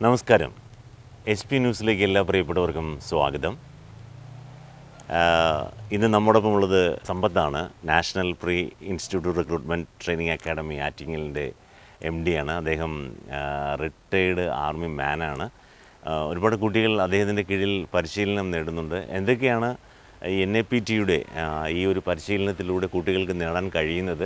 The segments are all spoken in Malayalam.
നമസ്കാരം. SP ന്യൂസിലേക്ക് എല്ലാ പ്രിയപ്പെട്ടവർക്കും സ്വാഗതം. ഇന്ന് നമ്മോടൊപ്പം ഉള്ളത് സമ്പത്താണ്. National pre institute recruitment training academy ആറ്റിങ്ങലിൻ്റെ MD ആണ്. അദ്ദേഹം റിട്ടയേർഡ് ആർമി മാനാണ്. ഒരുപാട് കുട്ടികൾ അദ്ദേഹത്തിൻ്റെ കീഴിൽ പരിശീലനം നേടുന്നുണ്ട്. എന്തൊക്കെയാണ് ഈ NAPTയുടെ ഈ ഒരു പരിശീലനത്തിലൂടെ കുട്ടികൾക്ക് നേടാൻ കഴിയുന്നത്?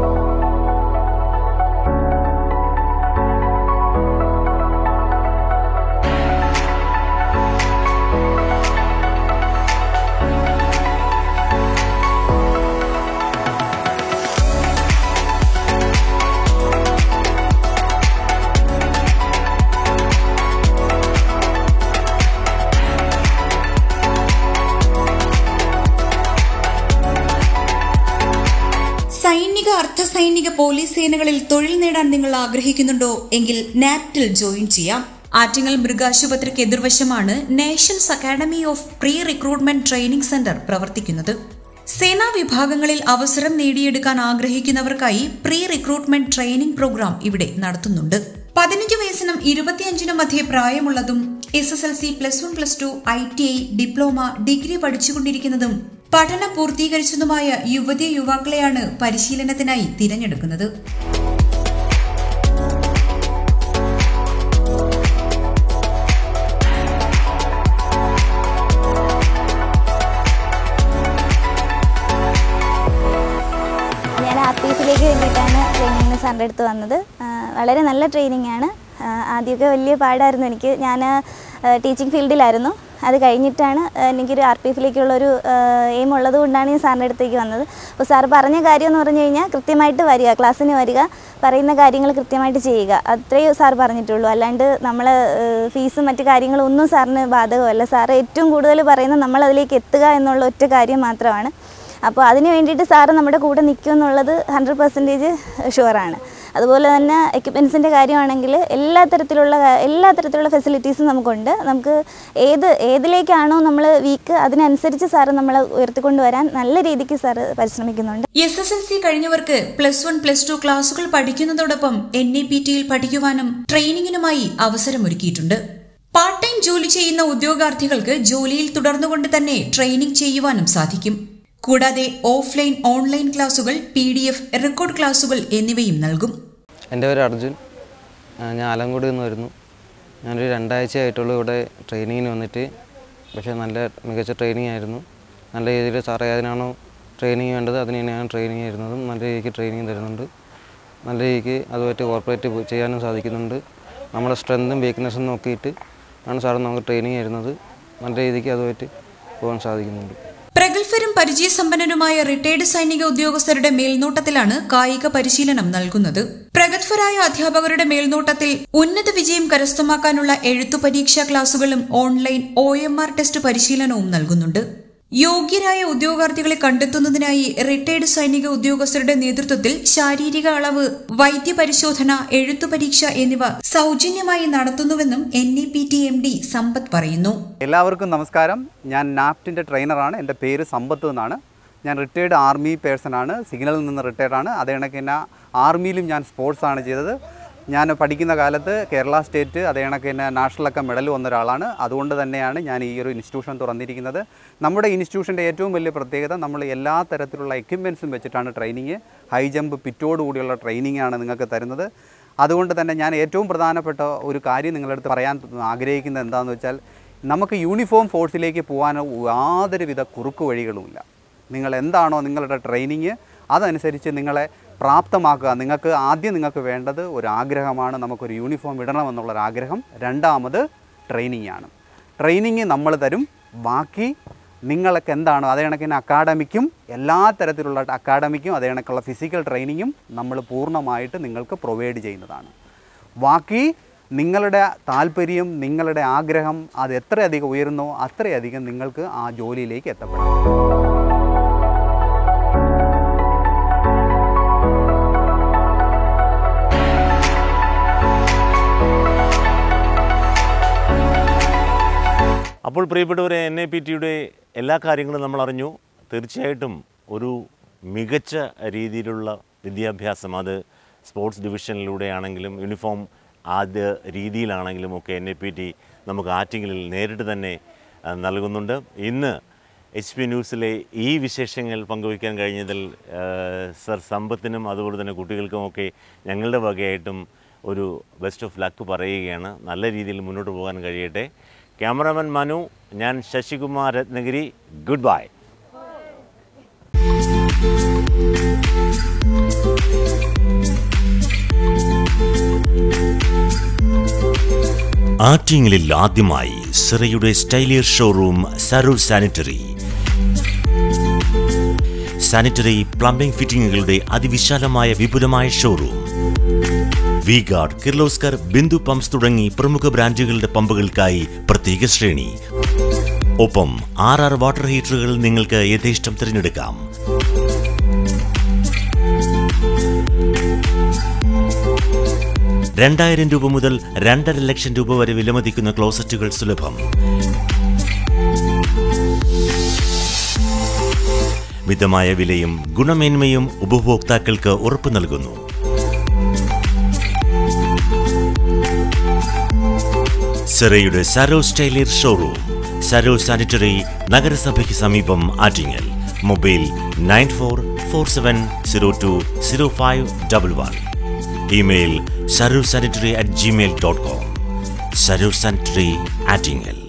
സൈനിക അർദ്ധസൈനിക പോലീസ് സേനകളിൽ തൊഴിൽ നേടാൻ നിങ്ങൾ ആഗ്രഹിക്കുന്നുണ്ടോ എങ്കിൽ നാപ്റ്റിൽ ജോയിൻ ചെയ്യാം. ആറ്റിങ്ങൽ മൃഗാശുപത്രിക്ക് എതിർവശമാണ് nations academy of pre recruitment training centre പ്രവർത്തിക്കുന്നത്. സേനാ വിഭാഗങ്ങളിൽ അവസരം നേടിയെടുക്കാൻ ആഗ്രഹിക്കുന്നവർക്കായി പ്രീ റിക്രൂട്ട്മെന്റ് ട്രെയിനിംഗ് പ്രോഗ്രാം ഇവിടെ നടത്തുന്നുണ്ട്. 15 വയസ്സിനും 25നും മധ്യേ പ്രായമുള്ളതും SSLC, +1, +2, ITI, ഡിപ്ലോമ, ഡിഗ്രി പഠിച്ചുകൊണ്ടിരിക്കുന്നതും പഠനം പൂർത്തീകരിച്ചതുമായ യുവതീ യുവാക്കളെയാണ് പരിശീലനത്തിനായി തിരഞ്ഞെടുക്കുന്നത്. ഞാൻ RPFിലേക്ക് വേണ്ടിയിട്ടാണ് ട്രെയിനിങ്ങിന് സാറിൻ്റെ അടുത്ത് വന്നത്. വളരെ നല്ല ട്രെയിനിങ് ആണ്. ആദ്യമൊക്കെ വലിയ പാടായിരുന്നു എനിക്ക്. ഞാൻ ടീച്ചിങ് ഫീൽഡിലായിരുന്നു. അത് കഴിഞ്ഞിട്ടാണ് എനിക്കൊരു RPFിലേക്കുള്ളൊരു എയിം ഉള്ളത് കൊണ്ടാണ് ഞാൻ സാറിൻ്റെ അടുത്തേക്ക് വന്നത്. അപ്പോൾ സാറ് പറഞ്ഞ കാര്യം എന്ന് പറഞ്ഞു കഴിഞ്ഞാൽ കൃത്യമായിട്ട് വരിക, ക്ലാസ്സിന് വരിക, പറയുന്ന കാര്യങ്ങൾ കൃത്യമായിട്ട് ചെയ്യുക, അത്രയേ സാർ പറഞ്ഞിട്ടുള്ളൂ. അല്ലാണ്ട് നമ്മൾ ഫീസും മറ്റു കാര്യങ്ങളും ഒന്നും സാറിന് ബാധകമല്ല. സാറ് ഏറ്റവും കൂടുതൽ പറയുന്നത് നമ്മളതിലേക്ക് എത്തുക എന്നുള്ള ഒറ്റ കാര്യം മാത്രമാണ്. അപ്പോൾ അതിന് വേണ്ടിയിട്ട് സാറ് നമ്മുടെ കൂടെ നിൽക്കും എന്നുള്ളത് 100% ഷുവറാണ്. അതുപോലെ തന്നെ എക്യുപ്മെൻസിൻ്റെ കാര്യമാണെങ്കിൽ എല്ലാ തരത്തിലുള്ള ഫെസിലിറ്റീസും നമുക്കുണ്ട്. നമുക്ക് ഏതിലേക്കാണോ നമ്മൾ വീക്ക് അതിനനുസരിച്ച് സാറ് നമ്മളെ ഉയർത്തിക്കൊണ്ടുവരാൻ നല്ല രീതിക്ക് സാറ് പരിശ്രമിക്കുന്നുണ്ട്. SSLC കഴിഞ്ഞവർക്ക് +1, +2 ക്ലാസുകൾ പഠിക്കുന്നതോടൊപ്പം NAPTയിൽ പഠിക്കുവാനും ട്രെയിനിങ്ങിനുമായി അവസരമൊരുക്കിയിട്ടുണ്ട്. പാർട്ട് ടൈം ജോലി ചെയ്യുന്ന ഉദ്യോഗാർത്ഥികൾക്ക് ജോലിയിൽ തുടർന്നുകൊണ്ട് തന്നെ ട്രെയിനിങ് ചെയ്യുവാനും സാധിക്കും. കൂടാതെ ഓഫ്ലൈൻ, ഓൺലൈൻ ക്ലാസുകൾ, PDF, റെക്കോർഡ് ക്ലാസുകൾ എന്നിവയും നൽകും. എൻ്റെ പേര് അർജുൻ. ഞാൻ ആലങ്കോട് നിന്ന് വരുന്നു. ഞാനൊരു 2 ആഴ്ചയായിട്ടുള്ളൂ ഇവിടെ ട്രെയിനിങ്ങിന് വന്നിട്ട്. പക്ഷേ മികച്ച ട്രെയിനിങ് ആയിരുന്നു. നല്ല രീതിയിൽ സാറേ അതിനാണോ ട്രെയിനിങ് വേണ്ടത് അതിന് തന്നെയാണ് ട്രെയിനിങ് തരുന്നതും. നല്ല രീതിക്ക് ട്രെയിനിങ് തരുന്നുണ്ട്. നല്ല രീതിക്ക് അതുമായിട്ട് കോർപ്പറേറ്റ് ചെയ്യാനും സാധിക്കുന്നുണ്ട്. നമ്മുടെ സ്ട്രെങ്തും വീക്ക്നെസ്സും നോക്കിയിട്ട് ആണ് സാറ് നമുക്ക് ട്രെയിനിങ് തരുന്നത്. നല്ല രീതിക്ക് അതുമായിട്ട് പോകാൻ സാധിക്കുന്നുണ്ട്. പ്രഗത്ഭരും പരിചയസമ്പന്നരുമായ റിട്ടയർഡ് സൈനിക ഉദ്യോഗസ്ഥരുടെ മേൽനോട്ടത്തിലാണ് കായിക പരിശീലനം നൽകുന്നത്. പ്രഗത്ഭരായ അധ്യാപകരുടെ മേൽനോട്ടത്തിൽ ഉന്നത വിജയം കരസ്ഥമാക്കാനുള്ള എഴുത്തു പരീക്ഷാ ക്ലാസുകളും ഓൺലൈൻ OMR ടെസ്റ്റ് പരിശീലനവും നൽകുന്നുണ്ട്. യോഗ്യരായ ഉദ്യോഗാർത്ഥികളെ കണ്ടെത്തുന്നതിനായി റിട്ടയർഡ് സൈനിക ഉദ്യോഗസ്ഥരുടെ നേതൃത്വത്തിൽ ശാരീരിക അളവ്, വൈദ്യപരിശോധന, എഴുത്തു പരീക്ഷ എന്നിവ സൗജന്യമായി നടത്തുന്നുവെന്നും NAPT MD സമ്പത്ത് പറയുന്നു. എല്ലാവർക്കും നമസ്കാരം. ഞാൻ നാപ്റ്റിൻ്റെ ട്രെയിനറാണ്. എൻ്റെ പേര് സമ്പത്ത് എന്നാണ്. ഞാൻ റിട്ടയർഡ് ആർമി പേഴ്സണാണ്. സിഗ്നലിൽ നിന്ന് റിട്ടയർഡാണ്. അതേ കണക്ക് തന്നെ ആർമിയിലും ഞാൻ സ്പോർട്സാണ് ചെയ്തത്. ഞാൻ പഠിക്കുന്ന കാലത്ത് കേരള സ്റ്റേറ്റ് അതേ കണക്ക് തന്നെ നാഷണലൊക്കെ മെഡൽ വന്ന ഒരാളാണ്. അതുകൊണ്ട് തന്നെയാണ് ഞാൻ ഈ ഒരു ഇൻസ്റ്റിറ്റ്യൂഷൻ തുറന്നിരിക്കുന്നത്. നമ്മുടെ ഇൻസ്റ്റിറ്റ്യൂഷൻ്റെ ഏറ്റവും വലിയ പ്രത്യേകത നമ്മൾ എല്ലാ തരത്തിലുള്ള എക്യുപ്മെൻസും വെച്ചിട്ടാണ് ട്രെയിനിങ്. ഹൈ ജമ്പ്, പിറ്റോടുകൂടിയുള്ള ട്രെയിനിങ്ങാണ് നിങ്ങൾക്ക് തരുന്നത്. അതുകൊണ്ട് തന്നെ ഞാൻ ഏറ്റവും പ്രധാനപ്പെട്ട ഒരു കാര്യം നിങ്ങളുടെ അടുത്ത് പറയാൻ ആഗ്രഹിക്കുന്നത് എന്താണെന്ന് വെച്ചാൽ, നമുക്ക് യൂണിഫോം ഫോഴ്സിലേക്ക് പോകാൻ യാതൊരുവിധ കുറുക്ക് വഴികളുമില്ല. നിങ്ങൾ എന്താണോ നിങ്ങളുടെ ട്രെയിനിങ് അതനുസരിച്ച് നിങ്ങളെ പ്രാപ്തമാക്കുക. നിങ്ങൾക്ക് വേണ്ടത് ഒരു ആഗ്രഹമാണ്, നമുക്കൊരു യൂണിഫോം ഇടണമെന്നുള്ളൊരാഗ്രഹം. രണ്ടാമത് ട്രെയിനിങ്ങാണ്. ട്രെയിനിങ് നമ്മൾ തരും. ബാക്കി നിങ്ങൾക്ക് എന്താണോ അതേ കണക്കിന് അക്കാഡമിക്കും എല്ലാ തരത്തിലുള്ള അക്കാഡമിക്കും അതേ കണക്കുള്ള ഫിസിക്കൽ ട്രെയിനിങ്ങും നമ്മൾ പൂർണ്ണമായിട്ട് നിങ്ങൾക്ക് പ്രൊവൈഡ് ചെയ്യുന്നതാണ്. ബാക്കി നിങ്ങളുടെ താല്പര്യം, നിങ്ങളുടെ ആഗ്രഹം അത് എത്രയധികം ഉയരുന്നോ അത്രയധികം നിങ്ങൾക്ക് ആ ജോലിയിലേക്ക് എത്തപ്പെടാം. അപ്പോൾ പ്രിയപ്പെട്ടവരെ, NAPTയുടെ എല്ലാ കാര്യങ്ങളും നമ്മൾ അറിഞ്ഞു. തീർച്ചയായിട്ടും ഒരു മികച്ച രീതിയിലുള്ള വിദ്യാഭ്യാസം, അത് സ്പോർട്സ് ഡിവിഷനിലൂടെയാണെങ്കിലും യൂണിഫോം ആദ്യ രീതിയിലാണെങ്കിലും ഒക്കെ NIPT നമുക്ക് ആറ്റിങ്ങലിൽ നേരിട്ട് തന്നെ നൽകുന്നുണ്ട്. ഇന്ന് HP ന്യൂസിലെ ഈ വിശേഷങ്ങൾ പങ്കുവയ്ക്കാൻ കഴിഞ്ഞതിൽ സർ സമ്പത്തിനും അതുപോലെ തന്നെ കുട്ടികൾക്കുമൊക്കെ ഞങ്ങളുടെ വകയായിട്ടും ഒരു ബെസ്റ്റ് ഓഫ് ലക്ക് പറയുകയാണ്. നല്ല രീതിയിൽ മുന്നോട്ട് പോകാൻ കഴിയട്ടെ. ക്യാമറാമാൻ മനു, ഞാൻ ശശികുമാർ രത്നഗിരി. Good bye. ആറ്റിങ്ങലിൽ ആദ്യമായി സിറയുടെ സ്റ്റൈലിയർ showroom Sarur sanitary. Sanitary plumbing ഫിറ്റിംഗുകളുടെ അതിവിശാലമായ വിപുലമായ ഷോറൂം. വി-ഗാർഡ്, കിർലോസ്കർ, ബിന്ദു പമ്പ്സ് തുടങ്ങി പ്രമുഖ ബ്രാൻഡുകളുടെ പമ്പുകൾക്കായി പ്രത്യേക ശ്രേണി. ഒപ്പം 6 വാട്ടർ ഹീറ്ററുകൾ നിങ്ങൾക്ക് യഥേഷ്ടം തിരഞ്ഞെടുക്കാം. ₹2,000 മുതൽ 2.5 ലക്ഷം വരെ വിലമതിക്കുന്ന ക്ലോസറ്റുകൾ സുലഭം. മിതമായ വിലയും ഗുണമേന്മയും ഉപഭോക്താക്കൾക്ക് ഉറപ്പു നൽകുന്നു. സിറയുടെ സരോ സ്റ്റൈലിയർ ഷോറൂം, സരോ സാനിറ്ററി, നഗരസഭയ്ക്ക് സമീപം, Attingal. Mobile 9447020511. Email sarursanitary@gmail.com. Sarur Sanitary, Attingal.